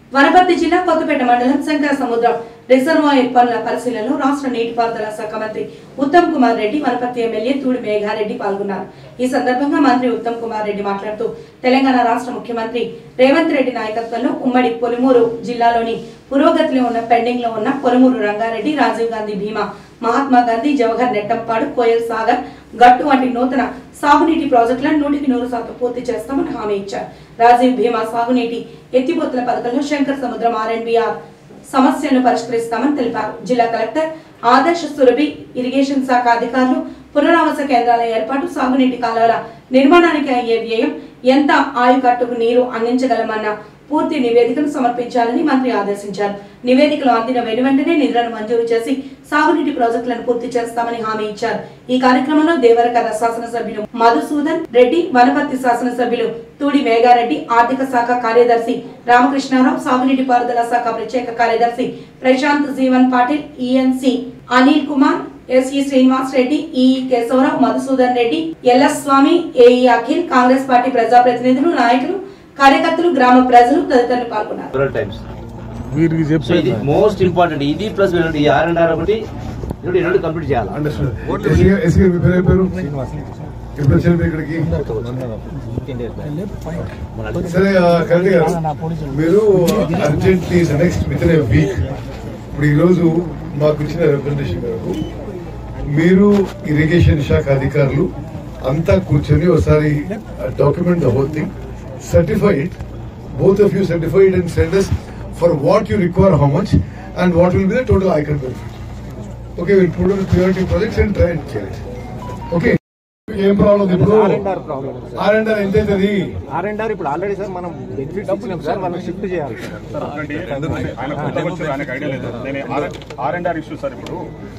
వనపర్తి జిల్లా కొత్తపేట మండలం శంకర సముద్రం రిజర్వాయర్ పనుల పరిశీలనలో రాష్ట్ర నీటిపారుదల శాఖ మంత్రి ఉత్తమ్ కుమార్ రెడ్డి, వనపర్తి ఎమ్మెల్యే తూడి మేఘారెడ్డి పాల్గొన్నారు. ఈ సందర్భంగా మంత్రి ఉత్తమ్ కుమార్ రెడ్డి మాట్లాడుతూ తెలంగాణ రాష్ట్ర ముఖ్యమంత్రి రేవంత్ రెడ్డి నాయకత్వంలో ఉమ్మడి పొలిమూరు జిల్లాలోని పురోగతిలో ఉన్న పెండింగ్ లో ఉన్న పొలిమూరు రంగారెడ్డి, రాజీవ్ గాంధీ భీమా, మహాత్మా గాంధీ, జవహర్ నెట్టంపాడు, కోయల్ సాగర్, గట్టు వంటి నూతన సాగునీటి ప్రాజెక్టులను 100% పూర్తి చేస్తామని హామీ ఇచ్చారు. రాజీవ్ భీమా సాగునీటి ఎత్తిపోతల పథకంలో శంకర్ సముద్రం R&R సమస్యలను పరిష్కరిస్తామని తెలిపారు. జిల్లా కలెక్టర్ ఆదర్శ సురభి, ఇరిగేషన్ శాఖ అధికారులు పునరావాస కేంద్రాల ఏర్పాటు, సాగునీటి కాలువల నిర్మాణానికి అయ్యే వ్యయం, ఎంత ఆయుకట్టుకు నీరు అందించగలమన్న పూర్తి నివేదికను సమర్పించాలని మంత్రి ఆదేశించారు. నివేదికలు అందిన వెనువెంటనే నిధులను మంజూరు చేసి సాగునీటి ప్రాజెక్టులను పూర్తి చేస్తామని హామీ ఇచ్చారు. ఈ కార్యక్రమంలో దేవరకర శాసనసభ్యులు మధుసూదన్ రెడ్డి, వనపర్తి శాసనసభ్యులు తూడి మేఘారెడ్డి, ఆర్థిక శాఖ కార్యదర్శి రామకృష్ణారావు, సాగునీటి పారుదల శాఖ ప్రత్యేక కార్యదర్శి Prashant Jeevan Patil, ENC Anil Kumar, SE Srinivas Reddy, EE Keshava Rao, Madhusudan Reddy, LS Swamy, AE Akhil, Congress party ప్రజాప్రతినిధులు, నాయకులు, కార్యకర్తలు, గ్రామ ప్రజలు తదితరులు పాల్గొన్నారు. మోస్ట్ ఇంపార్టెంట్ ఇది ప్లస్ R&R ఒకటి కంప్లీట్ చేయాలి. సరే మీరు urgently next within a week ఇప్పుడు ఈరోజు మాకు ఇచ్చిన రిప్రజెంటేషన్ మేరకు మీరు ఇరిగేషన్ శాఖ అధికారులు అంతా కూర్చొని ఒకసారి document the whole thing, certify it, both of you certify it and send us for what you require, how much, and what will be the total ICAR benefit. Okay, we'll put on the priority projects and try and check it. Okay. ఏం problem ఇప్పుడు R&R ఎంత అవుతుంది? R&R ఇప్పుడు already sir మనం benefits ఇచ్చినాం sir, మనం shift చేయాలి. R&R issue sir ఇప్పుడు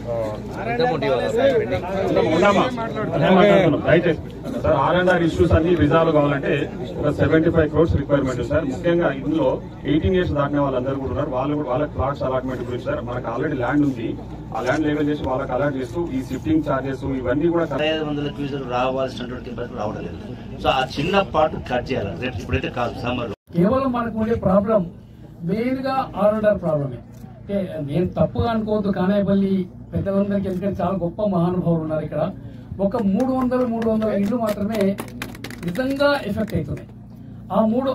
సార్ R&R ఇష్యూస్ అన్ని రిజాల్వ్ కావాలంటే ఒక 75 crores రిక్వైర్మెంట్ సార్. ముఖ్యంగా ఇందులో 18 years దాటిన వాళ్ళందరూ కూడా ఉన్నారు. వాళ్ళకి ప్లాట్స్ అలాట్మెంట్ గురించి సార్ మనకు ఆల్రెడీ ల్యాండ్ ఉంది. ఆ ల్యాండ్ లెవెల్ చేసి వాళ్ళకి అలాట్ చేస్తూ ఈ షిఫ్టింగ్ చార్జెస్ ఇవన్నీ కూడా 500 క్యూసెక్ రావాల్సినటువంటి రావడం లేదు. సో ఆ చిన్న పార్ట్ కట్ చేయాలి. ఇప్పుడైతే కాదు సమ్మర్ కేవలం మనకు ఉండే ప్రాబ్లం మెయిన్ గా R&R ప్రాబ్లమే. నేను తప్పుగా అనుకోవద్దు, కానేపల్లి పెద్దలందరికీ, ఎందుకంటే చాలా గొప్ప మహానుభావులు ఉన్నారు ఇక్కడ. ఒక 300 ఇళ్లు మాత్రమే నిజంగా ఎఫెక్ట్ అవుతున్నాయి. ఆ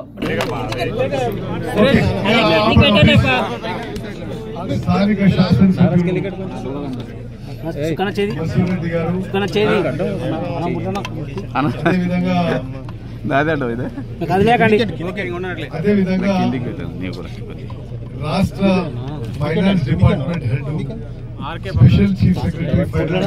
స్థానిక శాసనసభ్యులు అదేవిధంగా రాష్ట్ర finance department head, special chief secretary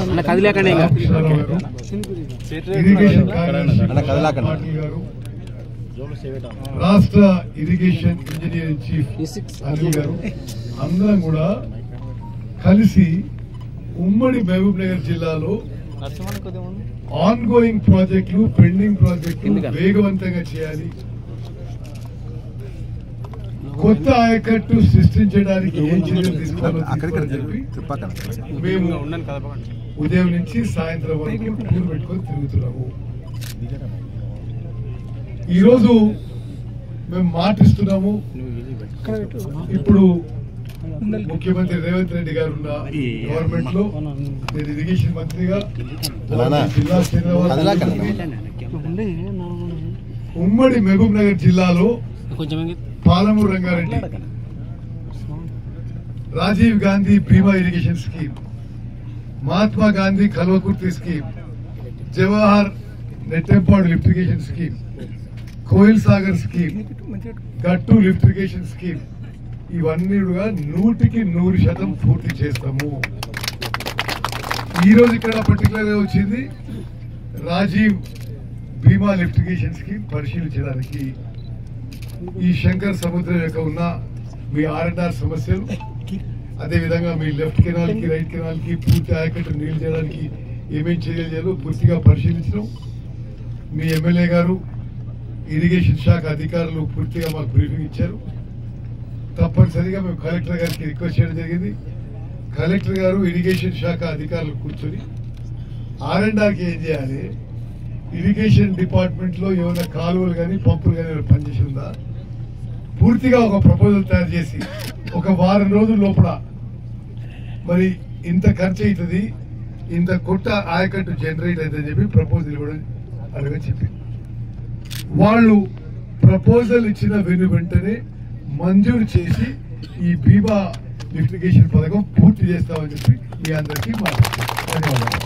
irrigation కార్యదర్శి గారు, రాష్ట్ర ఇరిగేషన్ ఇంజనీరింగ్ చీఫ్ అనిల్ గారు, అందరం కూడా కలిసి ఉమ్మడి మహబూబ్ నగర్ జిల్లాలో ఆన్ గోయింగ్ ప్రాజెక్టులు, పెండింగ్ ప్రాజెక్టులు వేగవంతంగా చేయాలి, కొత్త ఆయకట్టు సృష్టించడానికి ఏం చర్యలు తీసుకోవాలని చెప్పి మేము ఉదయం నుంచి సాయంత్రం వరకు టూర్ పెట్టుకొని తిరుగుతున్నాము. ఈరోజు మేము మాటిస్తున్నాము, ఇప్పుడు ముఖ్యమంత్రి రేవంత్ రెడ్డి గారు ఉన్న గవర్నమెంట్ లో నేను ఇరిగేషన్ మంత్రిగా జిల్లా ఉమ్మడి మహబూబ్ నగర్ జిల్లాలో Palamuru Ranga Reddy, Rajiv Gandhi Bhima irrigation scheme, Mahatma Gandhi Kalwakurthy scheme, Jawahar Nettempadu lift irrigation scheme, Koil Sagar scheme, Gattu lift irrigation scheme, ఇవన్నీ కూడా 100% పూర్తి చేస్తాము. ఈ రోజు ఇక్కడ పర్టికులర్ గా వచ్చింది Rajiv Bhima lift irrigation scheme పరిశీలించడానికి. ఈ శంకర్ సముద్రం యొక్క ఉన్న మీ R&R సమస్యలు, అదేవిధంగా మీ లెఫ్ట్ కెనాల్ కి రైట్ కెనాల్ కి పూర్తి ఆయకట్టు నీళ్లు చేయడానికి ఏమేమి చర్యలు చేయాలో పూర్తిగా పరిశీలించడం. మీ ఎమ్మెల్యే గారు, ఇరిగేషన్ శాఖ అధికారులు పూర్తిగా మాకు బ్రీఫింగ్ ఇచ్చారు. తప్పనిసరిగా మేము కలెక్టర్ గారికి రిక్వెస్ట్ చేయడం జరిగింది. కలెక్టర్ గారు, ఇరిగేషన్ శాఖ అధికారులు కూర్చొని R&Rకి ఏం చేయాలి, ఇరిగేషన్ డిపార్ట్మెంట్ లో ఏమైనా కాలువలు కానీ పంపులు కానీ పనిచేసి ఉందా, పూర్తిగా ఒక ప్రపోజల్ తయారు చేసి ఒక వారం రోజుల లోపల మరి ఇంత ఖర్చు అవుతుంది, ఇంత కొట్ట ఆయకట్టు జనరేట్ అవుతుందని చెప్పి ప్రపోజల్ ఇవ్వడం అలాగే చెప్పి వాళ్ళు ప్రపోజల్ ఇచ్చిన వెంటనే మంజూరు చేసి ఈ బీమా లిఫ్టిగేషన్ పథకం పూర్తి చేస్తామని చెప్పి మీ అందరికీ ధన్యవాదాలు.